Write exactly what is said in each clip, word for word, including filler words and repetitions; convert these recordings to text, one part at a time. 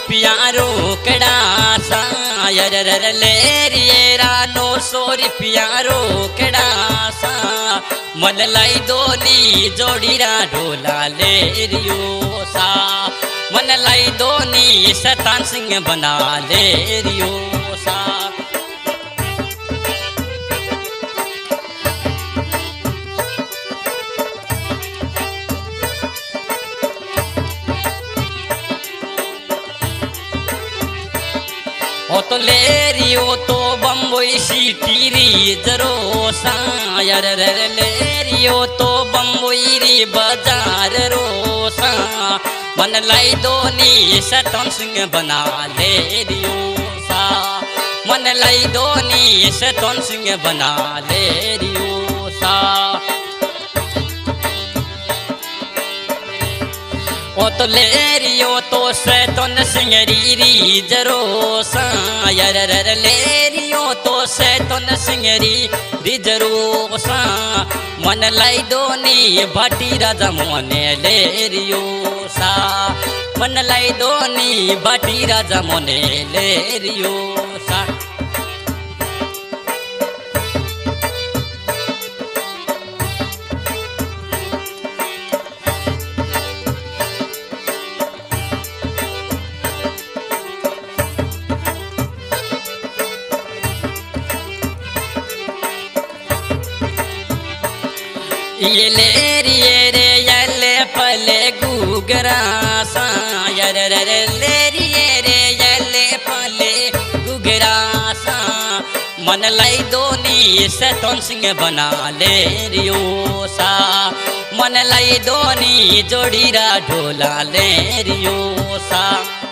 रुपयारो कड़ा सा यर लेरिएरा नौ सौ रुपयारो कड़ा सा मन लाई दोनी जोड़ीरा ढोला लेरियो सा मन लाई दोनी शैतान सिंह बना लेरियो सा ओ तो लेरियो तो बम्बई सिटी री जरो सा यार लेरियो तो बम्बई री बाजार रो सा मन लाई दोनी शैतान सिंह बना लेरियो सा मन लाई दोनी शैतान सिंह बना लेरियो सा ओ तो लेरियो तो शैतान सिंह री री जरो सा यार लेरियो तो शैतान सिंह री री जरो सा मन लाई दोनी भाटी राजा मोने लेरियो सा मन लाई दोनी भाटी राजा मोने लेरियो सा ये लेरिए रे यले पले गुगरा सा यार लेरिए रे यले पले गुगरा सा मन लाई दोनी शैतान सिंह बना लेरियो सा मन लाई दोनी जोड़ीरा ढोला लेरियो सा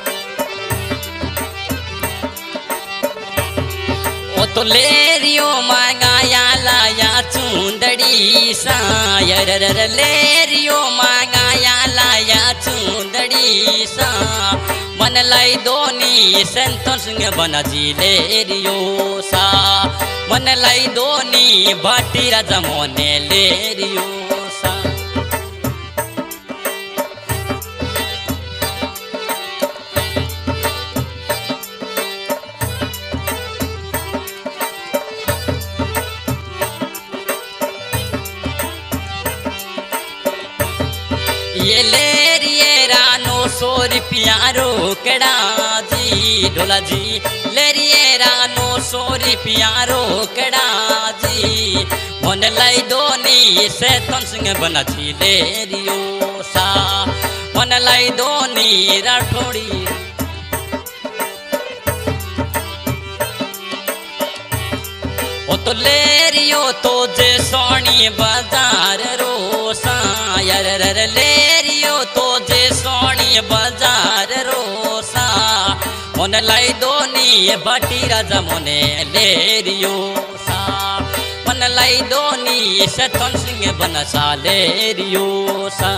ओ तो लेरियो मांगाया लाया चुंदड़ी सा यार लेरियो मांगाया लाया चुंदड़ी सा मन लाई दोनी शैतान सिंह बना जी लेरियो सा मन लाई दोनी भाटी राजा मोने लेरियो सा ये लेरिएरा नौ सौ रुपयारो कड़ा जी ढोला जी लेरिएरा नौ सौ रुपयारो कड़ा जी मन लाई दोनी शैतान सिंह बना जी लेरियो सा मन लाई दोनी राठौड़ी ओ तो लेरियो तो जे सोनी बाजार रो सा यार लेरियो तो जे सोनी बाजार रो सा मन लाई दोनी भाटी राजा मोने लेरियो सा मन लाई दोनी शैतान सिंह बना सा लेरियो सा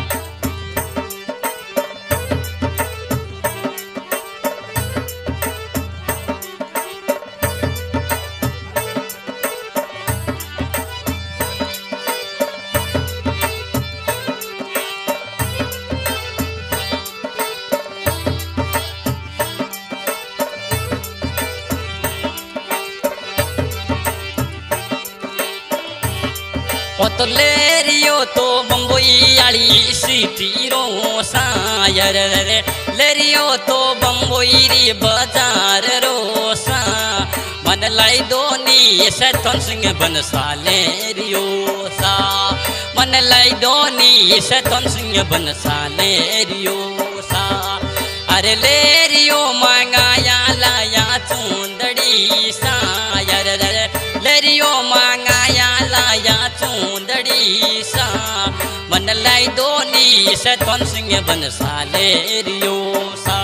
ओ तो लेरियो तो बम्बई आली सिटी रो सा यार लेरियो तो बम्बई री बाजार रो सा मन लाई दोनी शैतान सिंह बन सा लेरियो सा मन लाई दोनी शैतान सिंह बन सा लेरियो सा अरे लेरियो मांगाया लाया चुंदड़ी सा यार लेरियो मांगाया लाया चुंदड़ी सा मन लाई दोनी शैतान सिंह बन सा लेरियो सा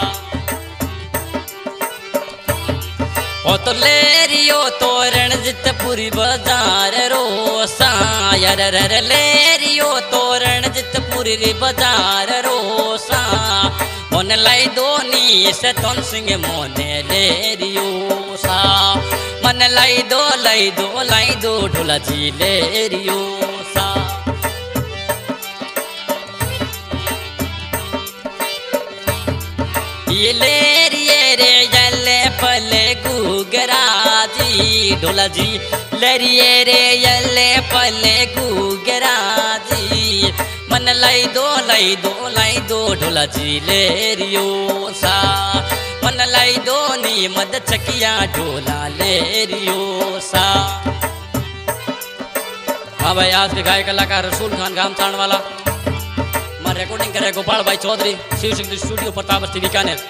ओ तो लेरियो तो रणजितपुरी बाजार रो सा यार लेरियो तो रणजितपुरी बाजार रो सा मन लाई दोनी शैतान सिंह मोने लेरियो सा मन लाई दो लाई दो लाई दो ढोला जी लेरियो सा ये लेरिए रे यले पले गुगराजी ढोला जी लेरिए रे यले पले गुगराजी मन लाई दो लाई दो लाई दो ढोला जी लेरियो सा मन लाई दो नी मद चकिया ढोला लेरियो सा। हाँ भाई आज के गायक कलाकार रसूल खान गाम तान वाला मैं रिकॉर्डिंग करे गोपाल भाई चौधरी शिव सिंह स्टूडियो प्रताप बस्ती बीकानेर।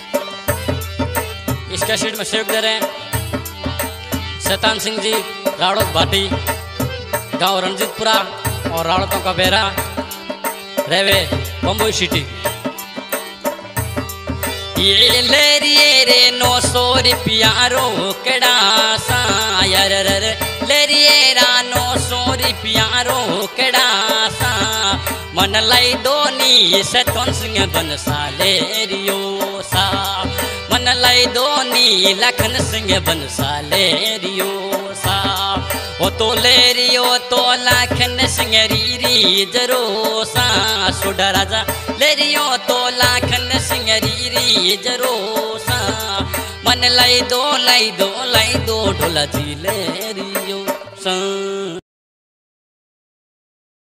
इस कैसेट में सहयोग दे रहे हैं शैतान सिंह जी राड़ोक भाटी गांव रणजीतपुरा और राड़ों का बेरा रेवे बम्बई सिटी। ये लेरिए रे नौ सौ रुपया रोकड़ा सा यार लेरिए रा नौ सौ रुपया रोकड़ा सा मन लाई दोनी से तोन सिंह बन सा लेरियो सा मन लाई दोनी लखन सिंह बन सा लेरियो सा ओ तो लेरियो तो लखन सिंह रीरी जरो सा सुडा राजा लेरियो तो लखन सिंह रीरी जरो सा मन लाई दो लाई दो लाई दो ढोला जी लेरियो सा।